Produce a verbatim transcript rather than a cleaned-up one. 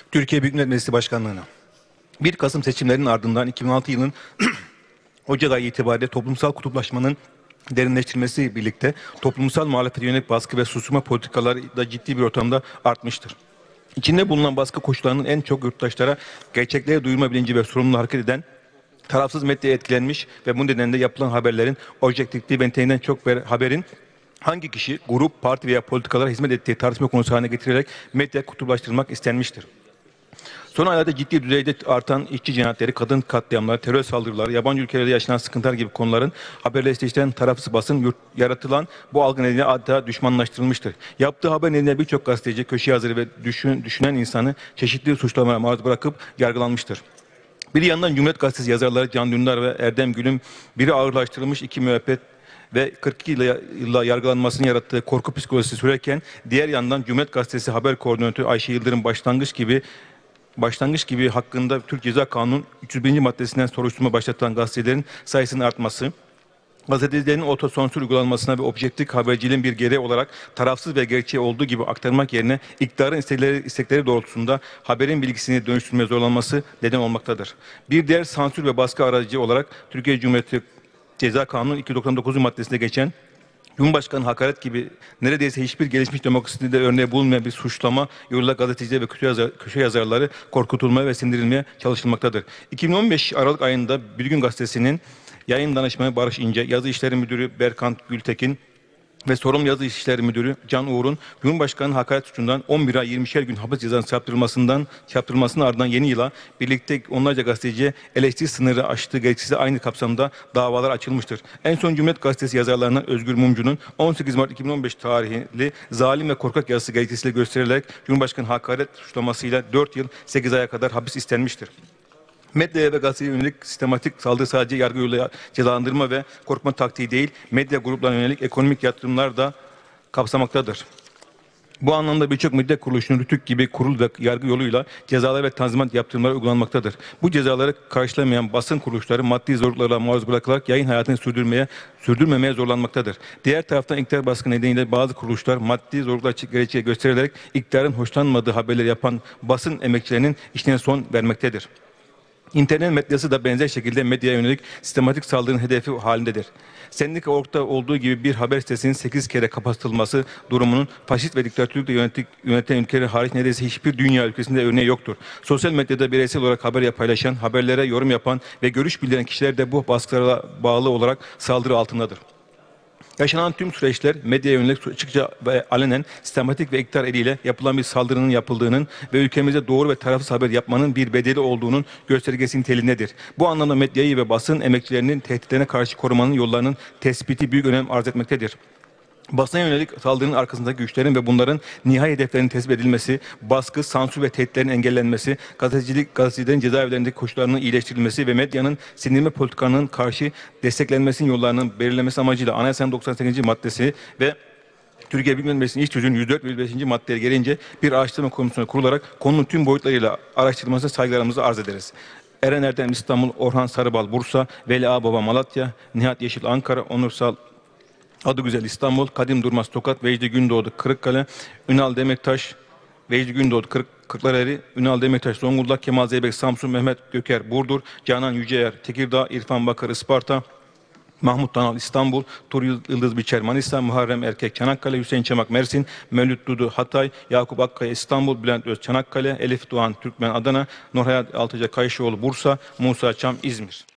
Türkiye Büyük Millet Meclisi Başkanlığı'na. bir Kasım seçimlerinin ardından iki bin on altı yılının Ocak ayı itibariyle toplumsal kutuplaşmanın derinleştirmesiyle birlikte toplumsal muhalefete yönelik baskı ve susma politikaları da ciddi bir ortamda artmıştır. İçinde bulunan baskı koşullarının en çok yurttaşlara gerçekleri duyurma bilinci ve sorumluluğu hareket eden tarafsız medyaya etkilenmiş ve bu nedenle yapılan haberlerin objektifliği ve niteliğinden çok haberin hangi kişi, grup, parti veya politikalara hizmet ettiği tartışma konusu haline getirilerek medya kutuplaştırmak istenmiştir. Son aylarda ciddi düzeyde artan işçi cinayetleri, kadın katliamları, terör saldırıları, yabancı ülkelerde yaşanan sıkıntılar gibi konuların haberleştirildiğinden tarafsız basın yurt, yaratılan bu algı nedeniyle adeta düşmanlaştırılmıştır. Yaptığı haber nedeniyle birçok gazeteci, köşe yazarı ve düşün, düşünen insanı çeşitli suçlamalara maruz bırakıp yargılanmıştır. Bir yandan Cumhuriyet Gazetesi yazarları Can Dündar ve Erdem Gül'ün biri ağırlaştırılmış, iki müebbet ve kırk iki yılla yargılanmasını yarattığı korku psikolojisi sürerken diğer yandan Cumhuriyet Gazetesi haber koordinatörü Ayşe Yıldırım başlangıç gibi başlangıç gibi hakkında Türk Ceza Kanunu üç yüz birinci maddesinden soruşturma başlatan gazetecilerin sayısının artması, gazetecilerin otosonsür uygulanmasına ve objektif haberciliğin bir gereği olarak tarafsız ve gerçeği olduğu gibi aktarmak yerine iktidarın istekleri, istekleri doğrultusunda haberin bilgisini dönüştürmeye zorlanması neden olmaktadır. Bir diğer sansür ve baskı aracı olarak Türkiye Cumhuriyeti Ceza Kanunu iki yüz doksan dokuzuncu maddesinde geçen Cumhurbaşkanı hakaret gibi neredeyse hiçbir gelişmiş demokraside örneği bulunmayan bir suçlama yoluyla gazeteciler ve köşe, yazar, köşe yazarları korkutulmaya ve sindirilmeye çalışılmaktadır. iki bin on beş Aralık ayında Bir Gün Gazetesi'nin yayın danışmanı Barış İnce, yazı işleri müdürü Berkant Gültekin ve sorumlu yazı işleri müdürü Can Uğur'un Cumhurbaşkanı hakaret suçundan on bir ay yirmişer gün hapis cezası çarptırılmasından çarptırılmasının ardından yeni yıla birlikte onlarca gazeteciye eleştiri sınırı aştığı gerekçesi aynı kapsamda davalar açılmıştır. En son Cumhuriyet Gazetesi yazarlarından Özgür Mumcu'nun on sekiz Mart iki bin on beş tarihli zalim ve korkak yazısı gerekçesiyle gösterilerek Cumhurbaşkanı hakaret suçlamasıyla dört yıl sekiz aya kadar hapis istenmiştir. Medyaya ve gazeteye yönelik sistematik saldırı sadece yargı yoluyla cezalandırma ve korkma taktiği değil, medya gruplarına yönelik ekonomik yatırımlar da kapsamaktadır. Bu anlamda birçok medya kuruluşunun Rütük gibi kurul ve yargı yoluyla cezalar ve tanzimat yaptırımları uygulanmaktadır. Bu cezaları karşılamayan basın kuruluşları maddi zorluklarla maruz bırakılarak yayın hayatını sürdürmeye, sürdürmemeye zorlanmaktadır. Diğer taraftan iktidar baskı nedeniyle bazı kuruluşlar maddi zorluklar gerekçe gösterilerek iktidarın hoşlanmadığı haberleri yapan basın emekçilerinin işine son vermektedir. İnternet medyası da benzer şekilde medyaya yönelik sistematik saldırının hedefi halindedir. Sendika Org'da olduğu gibi bir haber sitesinin sekiz kere kapatılması durumunun faşist ve diktatörlükle yöneten ülkeler hariç neredeyse hiçbir dünya ülkesinde örneği yoktur. Sosyal medyada bireysel olarak haber paylaşan, haberlere yorum yapan ve görüş bildiren kişiler de bu baskılara bağlı olarak saldırı altındadır. Yaşanan tüm süreçler medyaya yönelik açıkça ve alenen sistematik ve iktidar eliyle yapılan bir saldırının yapıldığının ve ülkemizde doğru ve tarafsız haber yapmanın bir bedeli olduğunun göstergesi niteliğindedir. Bu anlamda medyayı ve basın emekçilerinin tehditlerine karşı korumanın yollarının tespiti büyük önem arz etmektedir. Basına yönelik saldırının arkasındaki güçlerin ve bunların nihai hedeflerinin tespit edilmesi, baskı, sansür ve tehditlerin engellenmesi, gazetecilik, gazetecilerin cezaevlerindeki koşullarının iyileştirilmesi ve medyanın sindirme politikanın karşı desteklenmesinin yollarının belirlenmesi amacıyla Anayasanın doksan sekizinci maddesi ve Türkiye Büyük Millet Meclisi'nin iş tüzüğünün yüz dört ve beşinci maddeleri gereğince bir araştırma komisyonu kurularak konunun tüm boyutlarıyla araştırılmasına saygılarımızı arz ederiz. Eren Erdem İstanbul, Orhan Sarıbal Bursa, Veli Ağbaba Malatya, Nihat Yeşil Ankara, Onursal Adıgüzel İstanbul, Kadim Durmaz Tokat, Vecdi Gündoğdu Kırıkkale, Ünal Demirtaş, Vecdi Gündoğdu Kırık, Kırklareli, Ünal Demirtaş Zonguldak, Kemal Zeybek Samsun, Mehmet Göker Burdur, Canan Yüceyer Tekirdağ, İrfan Bakır Isparta, Mahmut Tanal İstanbul, Tur Yıldız Biçer Manisa, Muharrem Erkek Çanakkale, Hüseyin Çamak Mersin, Mevlüt Dudu Hatay, Yakup Akkaya İstanbul, Bülent Öz Çanakkale, Elif Doğan Türkmen Adana, Nurhayat Altıca Kayışoğlu Bursa, Musa Çam İzmir.